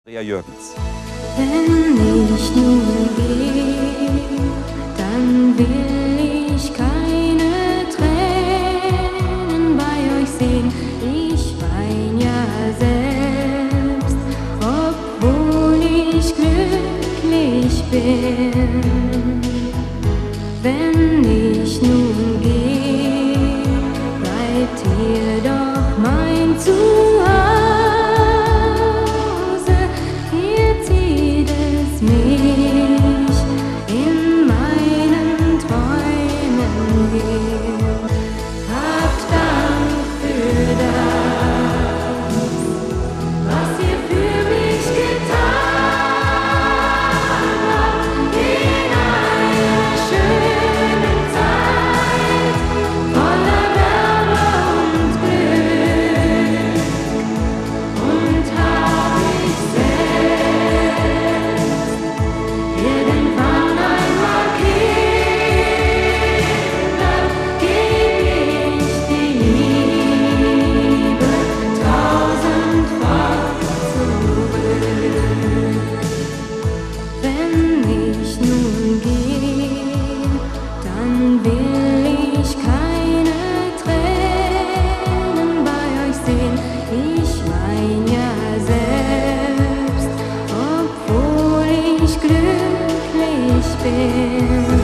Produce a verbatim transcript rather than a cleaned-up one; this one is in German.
Andrea Jürgens. Wenn ich nun gehe, dann will ich keine Tränen bei euch sehen. Ich wein ja selbst, obwohl ich glücklich bin. Wenn ich nun gehe, bleibt hier doch mein Zuhause. Hier zieht es mich in meinen Träumen hin. Habt Dank für das, was ihr für mich getan habt. In einer schönen Zeit voller Wärme und Glück. Und hab ich selbst irgendwann einmal Kinder, geb ich die Liebe tausendfach zurück. Wenn ich nun gehe, dann will ich keine Tränen bei euch sehen. Ich wein ja selbst, obwohl ich glücklich bin.